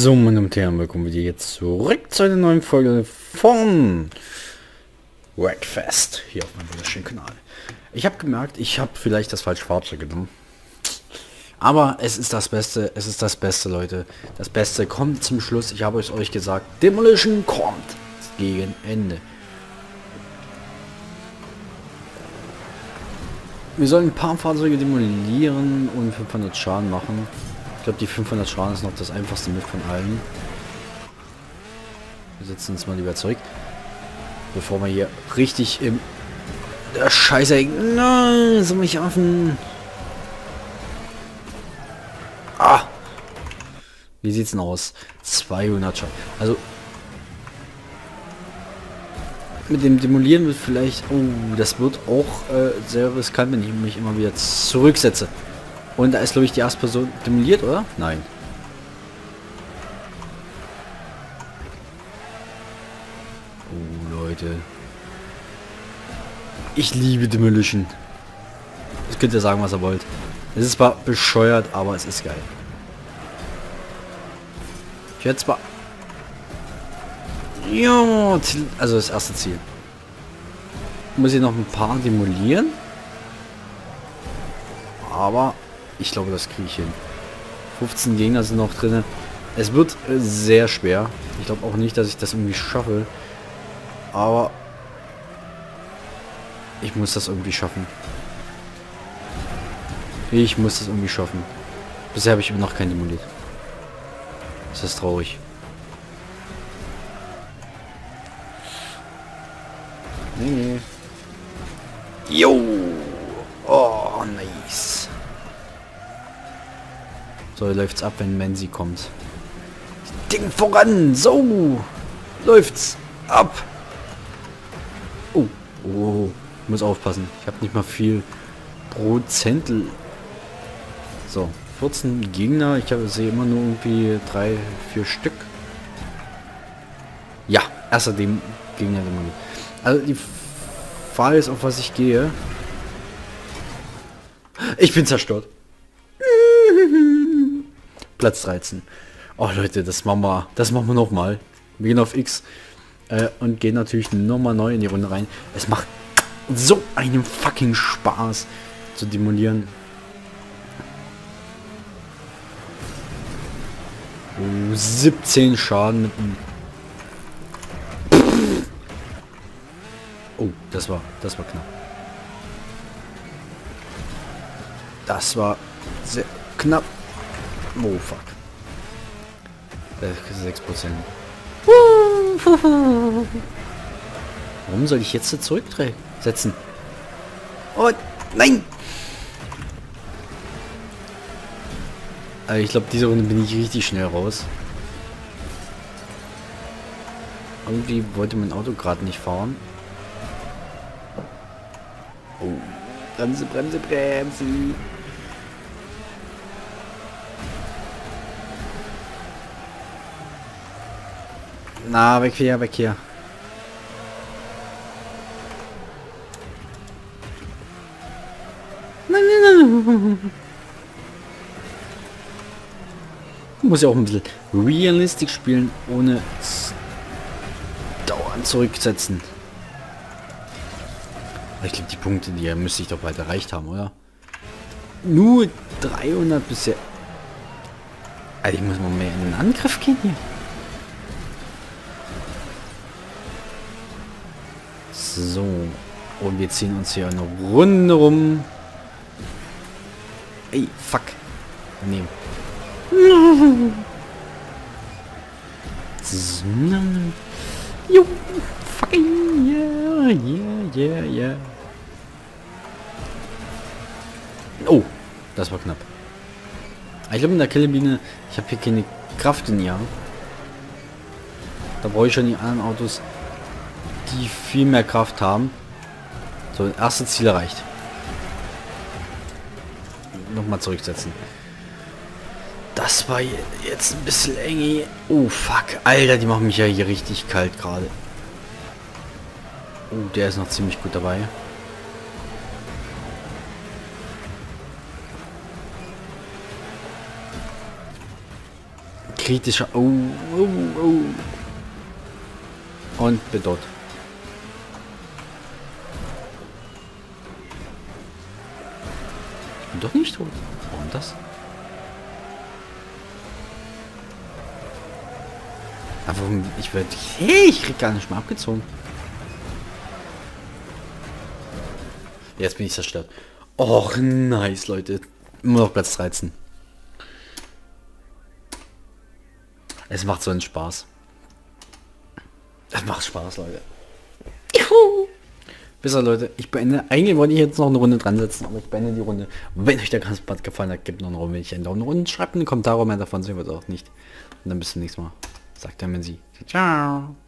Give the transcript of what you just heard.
So, meine Damen und Herren, willkommen wieder jetzt zurück zu einer neuen Folge von Wreckfest hier auf meinem wunderschönen Kanal. Ich habe gemerkt, ich habe vielleicht das falsche Fahrzeug genommen. Aber es ist das Beste, Leute. Das Beste kommt zum Schluss. Ich habe es euch gesagt, Demolition kommt gegen Ende. Wir sollen ein paar Fahrzeuge demolieren und 500 Schaden machen. Ich glaube, die 500 Schaden ist noch das einfachste mit von allen. Wir setzen uns mal lieber zurück, bevor wir hier richtig im der Scheiße. Nein, so mich Affen. Ah! Wie sieht's denn aus? 200 Schaden. Also mit dem Demolieren wird vielleicht... Oh, das wird auch sehr riskant, wenn ich mich immer wieder zurücksetze. Und da ist, glaube ich, die erste Person demoliert, oder? Nein. Oh, Leute. Ich liebe Demolition. Das könnt ihr sagen, was ihr wollt. Es ist zwar bescheuert, aber es ist geil. Ich werde zwar... Ja, also das erste Ziel. Muss ich noch ein paar demolieren. Aber ich glaube, das kriege ich hin. 15 Gegner sind noch drin. Es wird sehr schwer. Ich glaube auch nicht, dass ich das irgendwie schaffe. Aber ich muss das irgendwie schaffen. Ich muss das irgendwie schaffen. Bisher habe ich noch keinen demoliert. Das ist traurig. Nee. Jo! Oh, nice. So, läuft's ab, wenn Menzi kommt. Ding voran! So! Läuft's ab! Oh, oh, ich muss aufpassen. Ich habe nicht mal viel Prozentel. So, 14 Gegner. Ich sehe immer nur irgendwie 3-4 Stück. Ja, erster dem Gegner. Also die Frage ist, auf was ich gehe. Ich bin zerstört. Platz 13. Oh Leute, das machen wir noch mal. Wir gehen auf X und gehen natürlich nochmal neu in die Runde rein. Es macht so einen fucking Spaß zu demolieren. Oh, 17 Schaden mit einem... Oh, das war knapp. Das war sehr knapp. Oh, fuck. 6%. Warum soll ich jetzt zurücksetzen? Oh, nein! Also ich glaube, diese Runde bin ich richtig schnell raus. Irgendwie wollte mein Auto gerade nicht fahren. Oh, Bremse, Bremse, Bremse. Na, weg hier, weg hier. Nein, nein, nein. Muss ja auch ein bisschen realistisch spielen, ohne dauernd zurücksetzen. Ich glaube, die Punkte, die müsste ich doch bald erreicht haben, oder? Nur 300 bisher. Also ich muss mal mehr in den Angriff gehen hier. So. Und wir ziehen uns hier eine Runde rum. Ey, fuck. Daneben. Jo, fucking yeah, yeah, yeah, yeah. Oh, das war knapp. Ich glaube, in der Killebiene, ich habe hier keine Kraft in ihr. Da brauche ich schon die anderen Autos, die viel mehr Kraft haben. So, das erste Ziel erreicht. Nochmal zurücksetzen. Das war jetzt ein bisschen eng. Oh, fuck. Alter, die machen mich ja hier richtig kalt gerade. Oh, der ist noch ziemlich gut dabei. kritischer. Oh, oh, oh. Und bin tot. Ich bin doch nicht tot. Warum das? Aber ich werde... Hey, ich krieg gar nicht mehr abgezogen. Jetzt bin ich zerstört. Och, nice, Leute. Immer noch Platz 13. Es macht so einen Spaß. Es macht Spaß, Leute. Juhu. Besser, Leute. Ich beende... Eigentlich wollte ich jetzt noch eine Runde dran setzen, aber ich beende die Runde. Wenn euch der Kampfbad gefallen hat, gebt noch einen Daumen und schreibt einen Kommentar, ob mehr davon sehen wird auch nicht. Und dann bis zum nächsten Mal. Sagt der Menzi. Ciao.